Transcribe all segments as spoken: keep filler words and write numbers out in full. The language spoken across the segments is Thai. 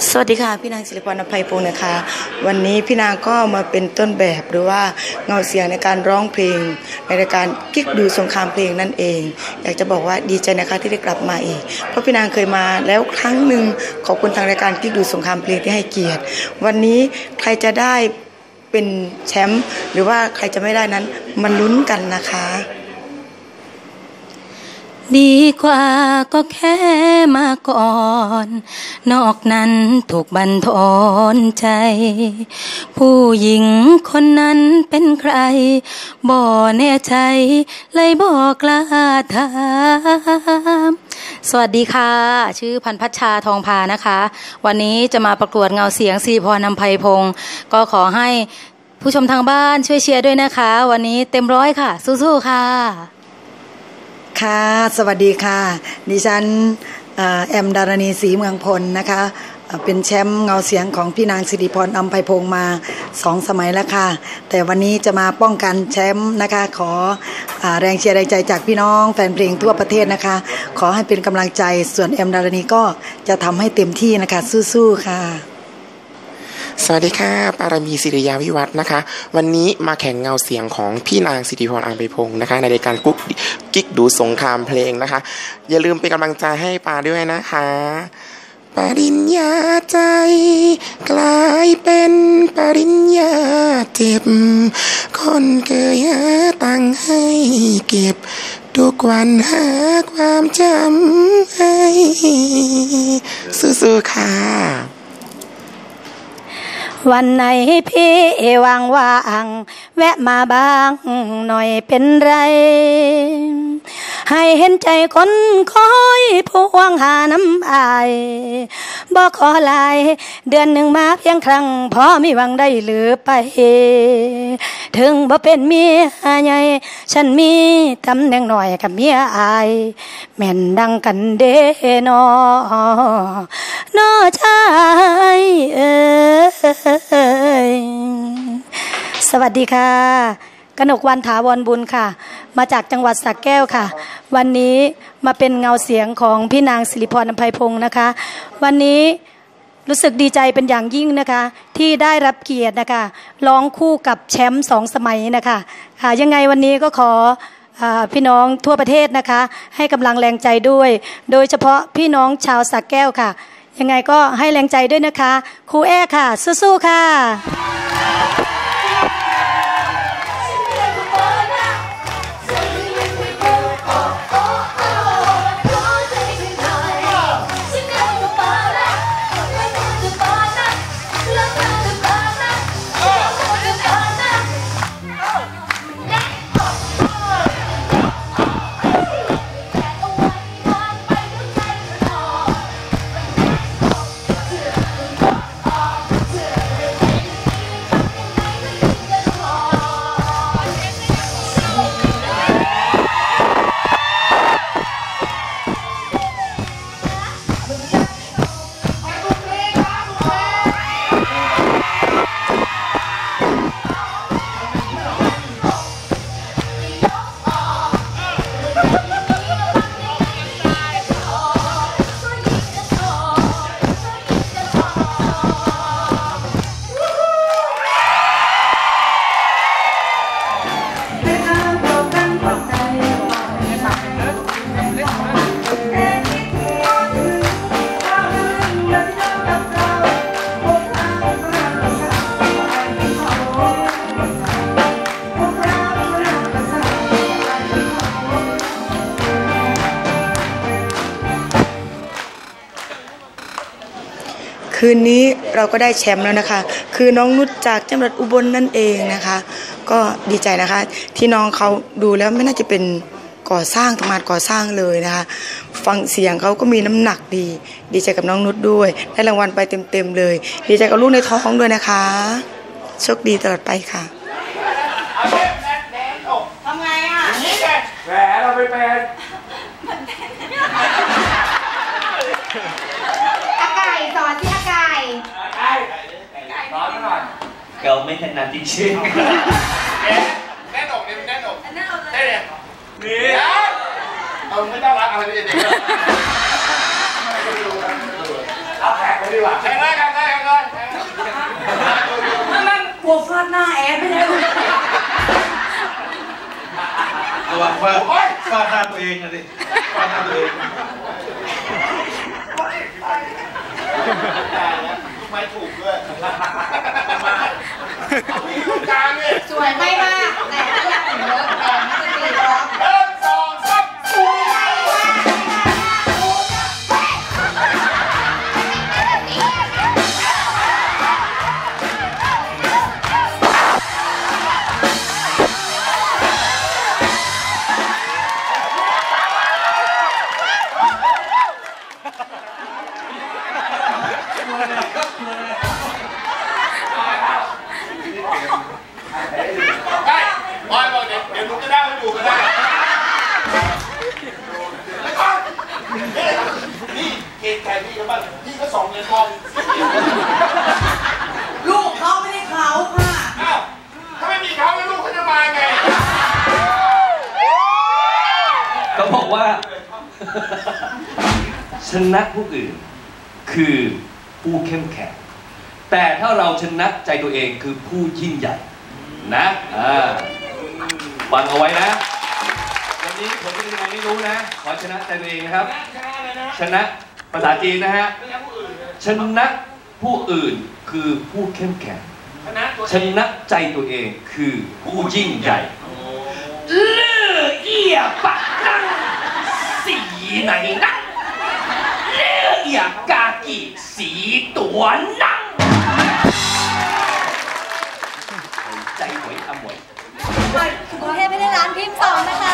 สวัสดีค่ะพี่นางศิริพร อภัยพงศ์นะคะวันนี้พี่นางก็มาเป็นต้นแบบหรือว่าเงาเสียงในการร้องเพลงในรายการกิ๊กดูสงครามเพลงนั่นเองอยากจะบอกว่าดีใจนะคะที่ได้กลับมาอีกเพราะพี่นางเคยมาแล้วครั้งหนึ่งขอบคุณทางรายการกิ๊กดูสงครามเพลงที่ให้เกียรติวันนี้ใครจะได้เป็นแชมป์หรือว่าใครจะไม่ได้นั้นมันลุ้นกันนะคะดีกว่าก็แค่มาก่อนนอกนั้นถูกบั่นทอนใจผู้หญิงคนนั้นเป็นใครบ่แน่ใจเลยบอกกล้าถามสวัสดีค่ะชื่อพันพัชชาทองพานะคะวันนี้จะมาประกวดเงาเสียงศิริพร อภัยพงศ์ก็ขอให้ผู้ชมทางบ้านช่วยเชียร์ด้วยนะคะวันนี้เต็มร้อยค่ะสู้ๆค่ะค่ะสวัสดีค่ะดิฉันแอมดารณีศรีเมืองพลนะคะเป็นแชมป์เงาเสียงของพี่นางศิริพร อภัยพงศ์มาสองสมัยแล้วค่ะแต่วันนี้จะมาป้องกันแชมป์นะคะขอแรงเชียร์แรงใจจากพี่น้องแฟนเพลงทั่วประเทศนะคะขอให้เป็นกำลังใจส่วนแอมดารณีก็จะทำให้เต็มที่นะคะสู้ๆค่ะสวัสดีค่ะปารมีศิริยาวิวัฒน์นะคะวันนี้มาแข่งเงาเสียงของพี่นางศิริพร อภัยพงศ์นะคะในรายการกุ๊กกิ๊กดูสงครามเพลงนะคะอย่าลืมเป็นกำลังใจให้ปาด้วยนะคะปริญญาใจกลายเป็นปริญญาเจ็บคนเคยหาตังให้เก็บทุกวันหาความจำให้สู้ๆค่ะวันไหนพี่ว่างว่างแวะมาบ้างหน่อยเป็นไรให้เห็นใจคนคอยพวงหาน้ำอายบอกขอลายเดือนหนึ่งมาเพียงครั้งพอมีหวังได้หรือไปถึงบ่เป็นเมียใหญ่ฉันมีตำแหน่งหน่อยกับเมียอายแม่นดังกันเด้นอนอชายเอ้ยสวัสดีค่ะกนกวรรณถาวรบุญค่ะมาจากจังหวัดสระแก้วค่ะวันนี้มาเป็นเงาเสียงของพี่นางศิริพร อภัยพงศ์นะคะวันนี้รู้สึกดีใจเป็นอย่างยิ่งนะคะที่ได้รับเกียรตินะคะร้องคู่กับแชมป์สองสมัยนะคะค่ะยังไงวันนี้ก็ขอพี่น้องทั่วประเทศนะคะให้กำลังแรงใจด้วยโดยเฉพาะพี่น้องชาวสระแก้วค่ะยังไงก็ให้แรงใจด้วยนะคะครูแอ้ค่ะสู้ๆค่ะคืนนี้เราก็ได้แชมป์แล้วนะคะคือน้องนุชจากจังหวัดอุบลนั่นเองนะคะก็ดีใจนะคะที่น้องเขาดูแล้วไม่น่าจะเป็นก่อสร้างทำงานก่อสร้างเลยนะคะฟังเสียงเขาก็มีน้ำหนักดีดีใจกับน้องนุชด้วยได้รางวัลไปเต็มๆเลยดีใจกับลูกในท้องด้วยนะคะโชคดีตลอดไปค่ะทำไงอ่ะแหมเราไปเป็นสอนที่อาไก่ไก่สอนหน่อยเกาไม่ถนัดจริงๆแน่นอกเนี่ยแน่นอกแน่นอกได้เลยนี่เอาไม่ต้องรักอะไรเด็กๆเอาแขกไปดีกว่าแขกแรกกันลัวฟาดหน้าแอดไม่ได้ระวังฟาดฟาดหน้าตัวเองนะดิฟาดหน้าตัวเองลูกไม้ถูกด้วยกลางเนี่ยสวยไม่มากแต่ถ้าอยากเห็นเลิกแอนไม่ได้ตีร้องเดินสองสามสวยบอยบอกเดี๋ยวเดี๋ยวลุกจะได้ไม่อยู่ก็ได้แล้วก็นี่เกณฑ์แทนพี่กันบ้างพี่ก็สองเงินทองลูกเขาไม่ได้เขาค่ะอ้าวถ้าไม่มีเขาแล้วลูกเขาจะมาไงเขาบอกว่าชนะผู้อื่นคือผู้เข้มแข็งแต่ถ้าเราชนะใจตัวเองคือผู้ยิ่งใหญ่นะอ่าฟังเอาไว้นะวันนี้ผมจะเป็นยังไงไม่รู้นะขอชนะใจตัวเองนะครับชนะภาษาจีนนะฮะชนะผู้อื่นคือผู้เข้มแข็งชนะใจตัวเองคือผู้ยิ่งใหญ่เลือเอี่ยปะนั่งสีไหนนะเลือเอี่ยกากีสีตัวนั่งใจหวยอมวยกรุงเทพไม่ได้ร้านพิมพ์สองนะคะ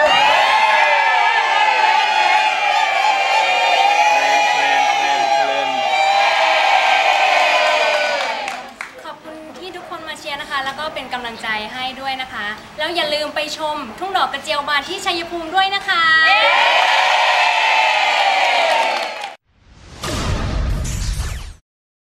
ขอบคุณที่ทุกคนมาเชียร์นะคะแล้วก็เป็นกำลังใจให้ด้วยนะคะแล้วอย่าลืมไปชมทุ่งดอกกระเจียวบานที่ชัยภูมิด้วยนะคะ